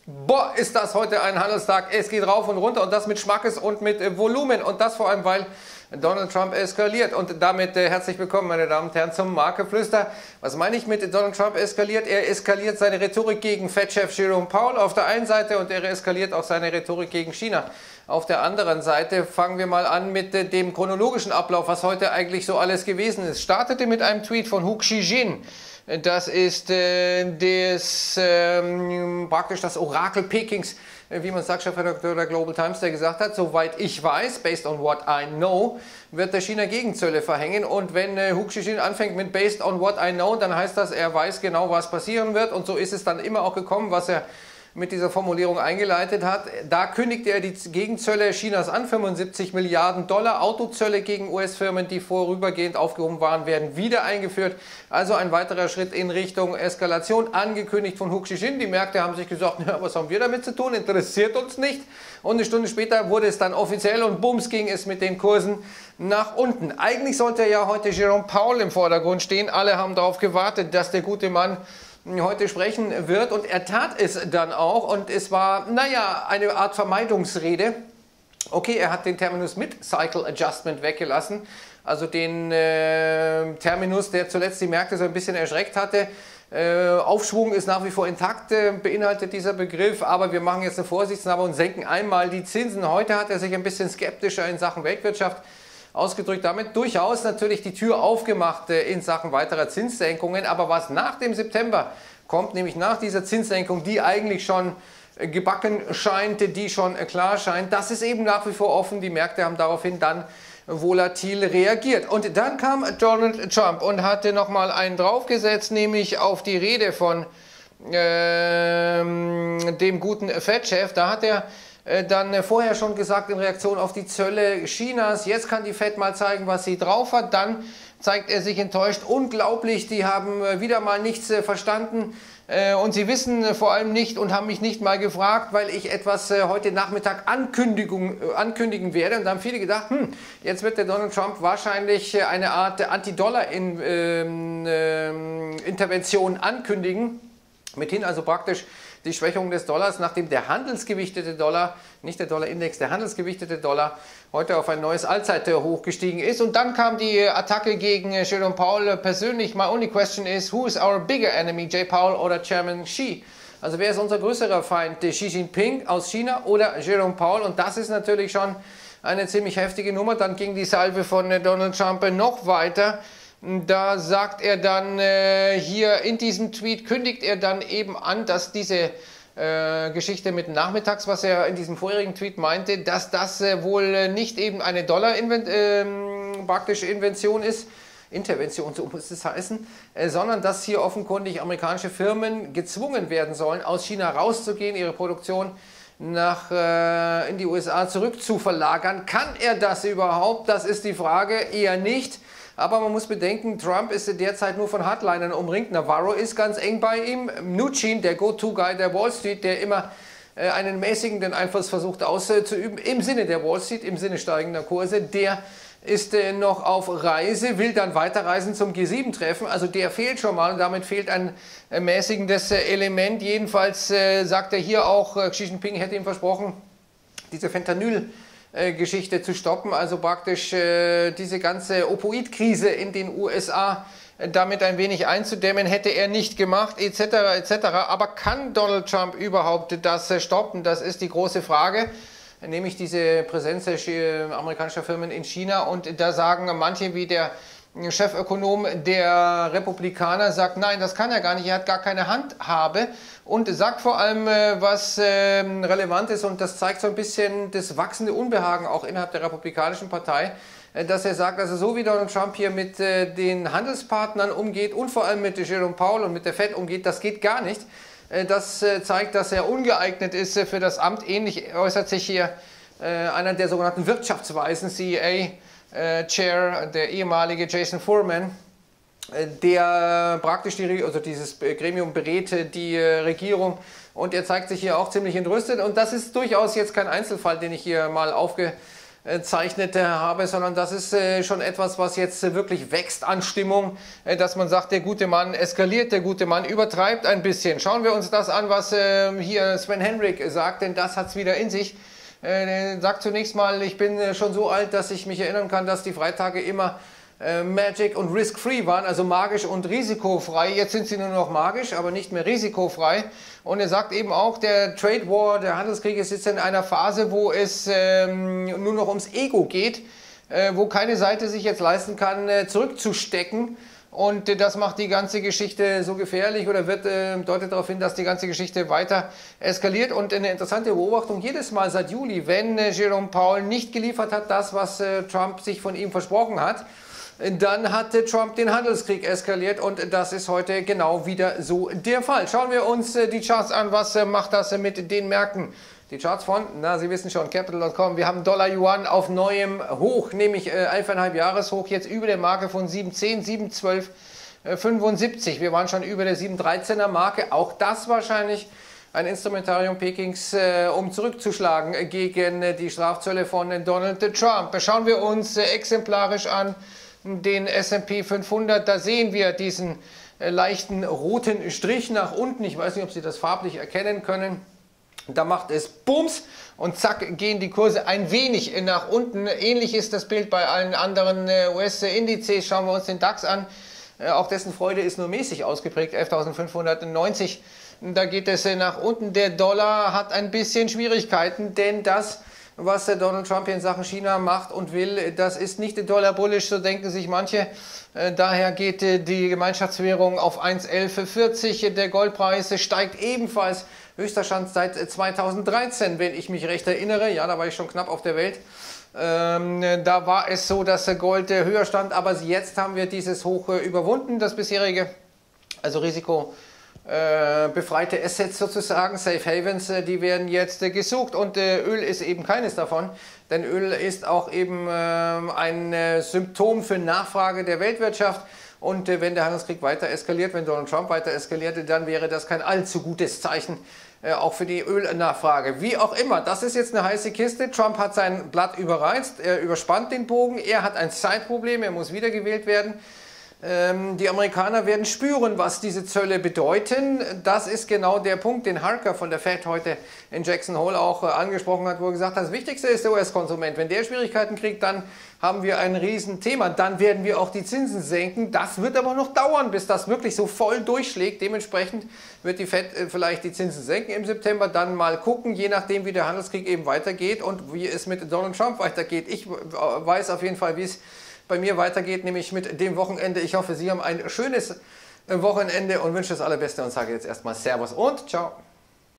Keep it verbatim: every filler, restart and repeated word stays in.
Boah, ist das heute ein Handelstag. Es geht rauf und runter und das mit Schmackes und mit äh, Volumen. Und das vor allem, weil Donald Trump eskaliert. Und damit äh, herzlich willkommen, meine Damen und Herren, zum Marktgeflüster. Was meine ich mit Donald Trump eskaliert? Er eskaliert seine Rhetorik gegen Fed-Chef Jerome Powell auf der einen Seite und er eskaliert auch seine Rhetorik gegen China. Auf der anderen Seite fangen wir mal an mit äh, dem chronologischen Ablauf, was heute eigentlich so alles gewesen ist. Startete mit einem Tweet von Hu Xijin. Das ist äh, das, ähm, praktisch das Orakel Pekings, äh, wie man sagt, Chefredakteur der Global Times, der gesagt hat, soweit ich weiß, based on what I know, wird der China Gegenzölle verhängen. Und wenn äh, Hu Xijin anfängt mit based on what I know, dann heißt das, er weiß genau, was passieren wird. Und so ist es dann immer auch gekommen, was er mit dieser Formulierung eingeleitet hat. Da kündigte er die Gegenzölle Chinas an, fünfundsiebzig Milliarden Dollar. Autozölle gegen U S-Firmen, die vorübergehend aufgehoben waren, werden wieder eingeführt. Also ein weiterer Schritt in Richtung Eskalation, angekündigt von Hu Xijin. Die Märkte haben sich gesagt, ja, was haben wir damit zu tun, interessiert uns nicht. Und eine Stunde später wurde es dann offiziell und bums ging es mit den Kursen nach unten. Eigentlich sollte ja heute Jerome Powell im Vordergrund stehen. Alle haben darauf gewartet, dass der gute Mann heute sprechen wird und er tat es dann auch und es war, naja, eine Art Vermeidungsrede. Okay, er hat den Terminus Mid-Cycle Adjustment weggelassen, also den äh, Terminus, der zuletzt die Märkte so ein bisschen erschreckt hatte. Äh, Aufschwung ist nach wie vor intakt, äh, beinhaltet dieser Begriff, aber wir machen jetzt eine Vorsichtsnahme und senken einmal die Zinsen. Heute hat er sich ein bisschen skeptischer in Sachen Weltwirtschaft ausgedrückt, damit durchaus natürlich die Tür aufgemacht äh, in Sachen weiterer Zinssenkungen. Aber was nach dem September kommt, nämlich nach dieser Zinssenkung, die eigentlich schon äh, gebacken scheint, die schon äh, klar scheint, das ist eben nach wie vor offen. Die Märkte haben daraufhin dann volatil reagiert. Und dann kam Donald Trump und hatte nochmal einen draufgesetzt, nämlich auf die Rede von äh, dem guten Fed-Chef. Da hat er dann vorher schon gesagt in Reaktion auf die Zölle Chinas, jetzt kann die Fed mal zeigen, was sie drauf hat, dann zeigt er sich enttäuscht, unglaublich, die haben wieder mal nichts verstanden und sie wissen vor allem nicht und haben mich nicht mal gefragt, weil ich etwas heute Nachmittag Ankündigung, ankündigen werde und da haben viele gedacht, hm, jetzt wird der Donald Trump wahrscheinlich eine Art Anti-Dollar-Intervention ankündigen, mithin also praktisch die Schwächung des Dollars, nachdem der handelsgewichtete Dollar, nicht der Dollarindex, der handelsgewichtete Dollar heute auf ein neues Allzeithoch gestiegen ist. Und dann kam die Attacke gegen Jerome Powell persönlich. My only question is, who is our bigger enemy, Jay Powell oder Chairman Xi? Also wer ist unser größerer Feind, Xi Jinping aus China oder Jerome Powell? Und das ist natürlich schon eine ziemlich heftige Nummer. Dann ging die Salve von Donald Trump noch weiter. Da sagt er dann äh, hier in diesem Tweet, kündigt er dann eben an, dass diese äh, Geschichte mit nachmittags, was er in diesem vorherigen Tweet meinte, dass das äh, wohl nicht eben eine Dollar-praktische äh, Invention ist, Intervention, so muss es heißen, äh, sondern dass hier offenkundig amerikanische Firmen gezwungen werden sollen, aus China rauszugehen, ihre Produktion nach, äh, in die U S A zurückzuverlagern. Kann er das überhaupt? Das ist die Frage, eher nicht. Aber man muss bedenken, Trump ist derzeit nur von Hardlinern umringt. Navarro ist ganz eng bei ihm. Mnuchin, der Go-To-Guy der Wall Street, der immer äh, einen mäßigenden Einfluss versucht auszuüben, im Sinne der Wall Street, im Sinne steigender Kurse, der ist äh, noch auf Reise, will dann weiterreisen zum G sieben Treffen. Also der fehlt schon mal und damit fehlt ein äh, mäßigendes äh, Element. Jedenfalls äh, sagt er hier auch, äh, Xi Jinping hätte ihm versprochen, diese Fentanyl Geschichte zu stoppen, also praktisch äh, diese ganze Opioid-Krise in den U S A äh, damit ein wenig einzudämmen, hätte er nicht gemacht, et cetera et cetera. Aber kann Donald Trump überhaupt das äh, stoppen? Das ist die große Frage, nämlich diese Präsenz äh, amerikanischer Firmen in China. Und da sagen manche, wie der Chefökonom der Republikaner, sagt, nein, das kann er gar nicht, er hat gar keine Handhabe und sagt vor allem, was äh, relevant ist und das zeigt so ein bisschen das wachsende Unbehagen auch innerhalb der Republikanischen Partei, äh, dass er sagt, also so wie Donald Trump hier mit äh, den Handelspartnern umgeht und vor allem mit Jerome Powell und mit der Fed umgeht, das geht gar nicht. Äh, das äh, zeigt, dass er ungeeignet ist äh, für das Amt. Ähnlich äußert sich hier äh, einer der sogenannten Wirtschaftsweisen, C E A, Äh, Chair, der ehemalige Jason Furman, äh, der praktisch die, also dieses Gremium berät die äh, Regierung und er zeigt sich hier auch ziemlich entrüstet und das ist durchaus jetzt kein Einzelfall, den ich hier mal aufge gezeichnet habe, sondern das ist schon etwas, was jetzt wirklich wächst an Stimmung, dass man sagt, der gute Mann eskaliert, der gute Mann übertreibt ein bisschen. Schauen wir uns das an, was hier Sven Henrik sagt, denn das hat es wieder in sich. Er sagt zunächst mal, ich bin schon so alt, dass ich mich erinnern kann, dass die Freitage immer Magic und Risk-Free waren, also magisch und risikofrei. Jetzt sind sie nur noch magisch, aber nicht mehr risikofrei. Und er sagt eben auch, der Trade War, der Handelskrieg ist jetzt in einer Phase, wo es ähm, nur noch ums Ego geht, äh, wo keine Seite sich jetzt leisten kann, äh, zurückzustecken. Und äh, das macht die ganze Geschichte so gefährlich oder wird, äh, deutet darauf hin, dass die ganze Geschichte weiter eskaliert. Und eine interessante Beobachtung, jedes Mal seit Juli, wenn äh, Jerome Powell nicht geliefert hat, das, was äh, Trump sich von ihm versprochen hat, dann hatte Trump den Handelskrieg eskaliert und das ist heute genau wieder so der Fall. Schauen wir uns die Charts an, was macht das mit den Märkten? Die Charts von, na Sie wissen schon, Capital Punkt com, wir haben Dollar-Yuan auf neuem Hoch, nämlich elfeinhalb Jahreshoch, jetzt über der Marke von sieben zehn, sieben zwölf fünfundsiebzig. Wir waren schon über der sieben dreizehner Marke, auch das wahrscheinlich ein Instrumentarium Pekings, äh, um zurückzuschlagen gegen äh, die Strafzölle von äh, Donald Trump. Schauen wir uns äh, exemplarisch an den S und P fünfhundert, da sehen wir diesen äh, leichten roten Strich nach unten. Ich weiß nicht, ob Sie das farblich erkennen können. Da macht es Bums und zack gehen die Kurse ein wenig nach unten. Ähnlich ist das Bild bei allen anderen äh, U S-Indizes. Schauen wir uns den DAX an. Äh, auch dessen Freude ist nur mäßig ausgeprägt, elftausendfünfhundertneunzig. Da geht es äh, nach unten. Der Dollar hat ein bisschen Schwierigkeiten, denn das, was Donald Trump hier in Sachen China macht und will, das ist nicht Dollar bullish, so denken sich manche. Daher geht die Gemeinschaftswährung auf eins Komma elf vierzig. Der Goldpreis steigt ebenfalls, höchster Stand seit zweitausenddreizehn, wenn ich mich recht erinnere. Ja, da war ich schon knapp auf der Welt. Ähm, da war es so, dass Gold höher stand, aber jetzt haben wir dieses Hoch überwunden, das bisherige, also Risiko. Äh, befreite Assets sozusagen, Safe Havens, äh, die werden jetzt äh, gesucht und äh, Öl ist eben keines davon, denn Öl ist auch eben äh, ein äh, Symptom für Nachfrage der Weltwirtschaft und äh, wenn der Handelskrieg weiter eskaliert, wenn Donald Trump weiter eskaliert, dann wäre das kein allzu gutes Zeichen, äh, auch für die Ölnachfrage. Wie auch immer, das ist jetzt eine heiße Kiste. Trump hat sein Blatt überreizt, er überspannt den Bogen, er hat ein Zeitproblem, er muss wiedergewählt werden. Die Amerikaner werden spüren, was diese Zölle bedeuten. Das ist genau der Punkt, den Harker von der Fed heute in Jackson Hole auch angesprochen hat, wo er gesagt hat, das Wichtigste ist der U S-Konsument. Wenn der Schwierigkeiten kriegt, dann haben wir ein Riesenthema. Dann werden wir auch die Zinsen senken. Das wird aber noch dauern, bis das wirklich so voll durchschlägt. Dementsprechend wird die Fed vielleicht die Zinsen senken im September, dann mal gucken, je nachdem, wie der Handelskrieg eben weitergeht und wie es mit Donald Trump weitergeht. Ich weiß auf jeden Fall, wie es bei mir weitergeht, nämlich mit dem Wochenende. Ich hoffe, Sie haben ein schönes Wochenende und wünsche das Allerbeste und sage jetzt erstmal Servus und Ciao.